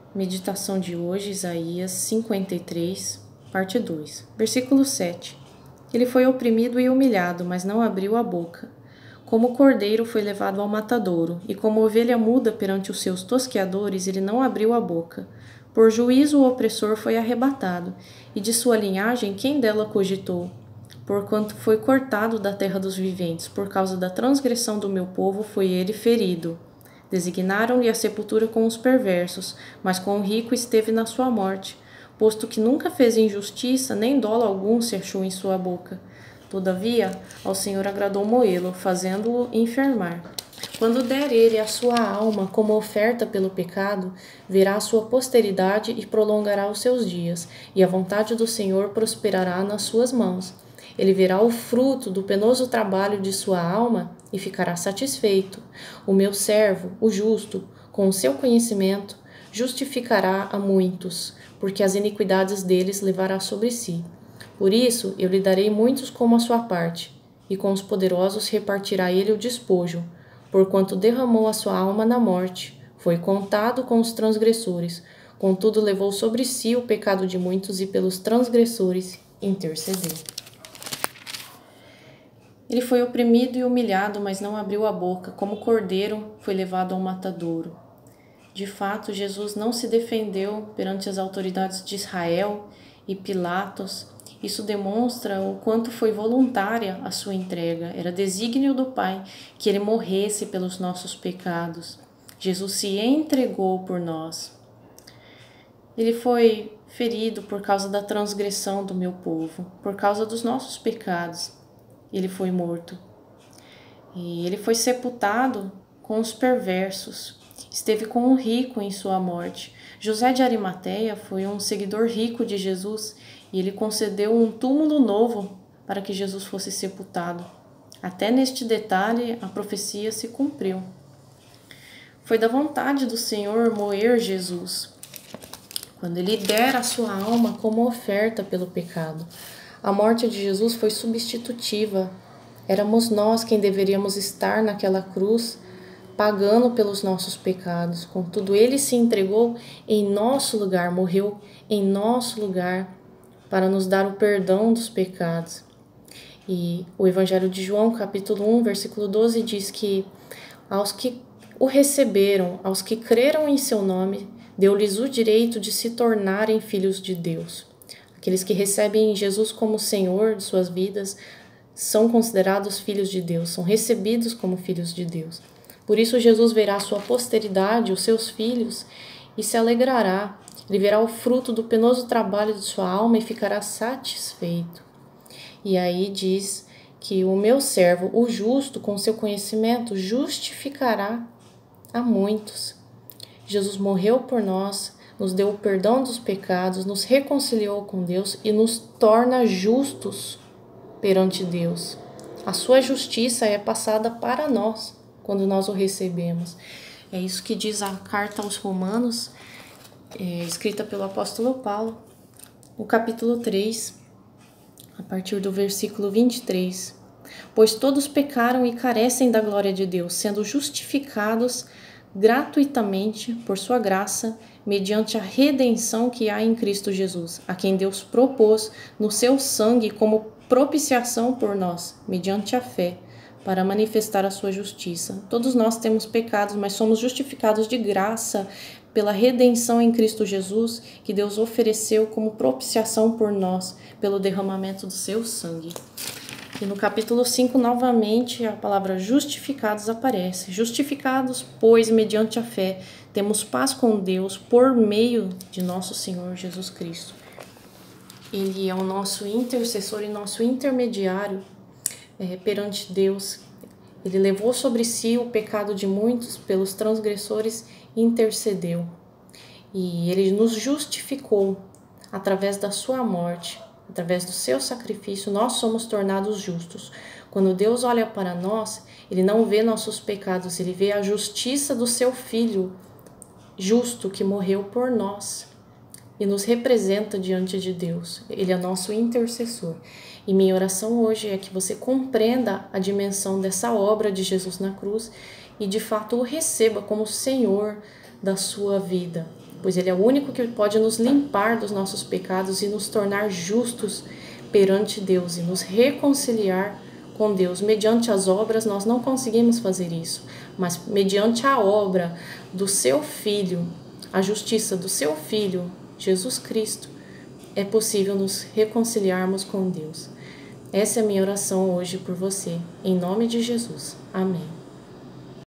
Meditação de hoje, Isaías 53, parte 2, versículo 7. Ele foi oprimido e humilhado, mas não abriu a boca. Como cordeiro foi levado ao matadouro, e como ovelha muda perante os seus tosqueadores, ele não abriu a boca. Por juízo o opressor foi arrebatado, e de sua linhagem quem dela cogitou? Porquanto foi cortado da terra dos viventes, por causa da transgressão do meu povo foi ele ferido. Designaram-lhe a sepultura com os perversos, mas com o rico esteve na sua morte, posto que nunca fez injustiça, nem dolo algum se achou em sua boca. Todavia, ao Senhor agradou moê-lo, fazendo-o enfermar. Quando der ele a sua alma como oferta pelo pecado, verá a sua posteridade e prolongará os seus dias, e a vontade do Senhor prosperará nas suas mãos. Ele verá o fruto do penoso trabalho de sua alma e ficará satisfeito. O meu servo, o justo, com o seu conhecimento, justificará a muitos, porque as iniquidades deles levará sobre si. Por isso, eu lhe darei muitos como a sua parte, e com os poderosos repartirá ele o despojo, porquanto derramou a sua alma na morte, foi contado com os transgressores, contudo levou sobre si o pecado de muitos e pelos transgressores intercedeu. Ele foi oprimido e humilhado, mas não abriu a boca, como cordeiro foi levado ao matadouro. De fato, Jesus não se defendeu perante as autoridades de Israel e Pilatos. Isso demonstra o quanto foi voluntária a sua entrega. Era desígnio do Pai que ele morresse pelos nossos pecados. Jesus se entregou por nós. Ele foi ferido por causa da transgressão do meu povo, por causa dos nossos pecados. Ele foi morto. E ele foi sepultado com os perversos. Esteve com o rico em sua morte. José de Arimateia foi um seguidor rico de Jesus e ele concedeu um túmulo novo para que Jesus fosse sepultado. Até neste detalhe a profecia se cumpriu. Foi da vontade do Senhor moer Jesus, quando ele der a sua alma como oferta pelo pecado. A morte de Jesus foi substitutiva. Éramos nós quem deveríamos estar naquela cruz, pagando pelos nossos pecados. Contudo, ele se entregou em nosso lugar, morreu em nosso lugar para nos dar o perdão dos pecados. E o Evangelho de João, capítulo 1, versículo 12, diz que aos que o receberam, aos que creram em seu nome, deu-lhes o direito de se tornarem filhos de Deus. Aqueles que recebem Jesus como Senhor de suas vidas são considerados filhos de Deus, são recebidos como filhos de Deus. Por isso Jesus verá a sua posteridade, os seus filhos, e se alegrará. Ele verá o fruto do penoso trabalho de sua alma e ficará satisfeito. E aí diz que o meu servo, o justo, com seu conhecimento, justificará a muitos. Jesus morreu por nós, nos deu o perdão dos pecados, nos reconciliou com Deus e nos torna justos perante Deus. A sua justiça é passada para nós quando nós o recebemos. É isso que diz a carta aos Romanos, escrita pelo apóstolo Paulo, no capítulo 3, a partir do versículo 23. Pois todos pecaram e carecem da glória de Deus, sendo justificados gratuitamente por sua graça, mediante a redenção que há em Cristo Jesus, a quem Deus propôs no seu sangue como propiciação por nós, mediante a fé, para manifestar a sua justiça. Todos nós temos pecados, mas somos justificados de graça pela redenção em Cristo Jesus, que Deus ofereceu como propiciação por nós, pelo derramamento do seu sangue. E no capítulo 5, novamente, a palavra justificados aparece. Justificados, pois, mediante a fé, temos paz com Deus por meio de nosso Senhor Jesus Cristo. Ele é o nosso intercessor e nosso intermediário perante Deus. Ele levou sobre si o pecado de muitos, pelos transgressores intercedeu. E ele nos justificou através da sua morte. Através do seu sacrifício, nós somos tornados justos. Quando Deus olha para nós, ele não vê nossos pecados, ele vê a justiça do seu Filho justo que morreu por nós e nos representa diante de Deus. Ele é nosso intercessor. E minha oração hoje é que você compreenda a dimensão dessa obra de Jesus na cruz e de fato o receba como Senhor da sua vida. pois Ele é o único que pode nos limpar dos nossos pecados e nos tornar justos perante Deus e nos reconciliar com Deus. Mediante as obras nós não conseguimos fazer isso, mas mediante a obra do seu Filho, a justiça do seu Filho, Jesus Cristo, é possível nos reconciliarmos com Deus. Essa é a minha oração hoje por você, em nome de Jesus. Amém.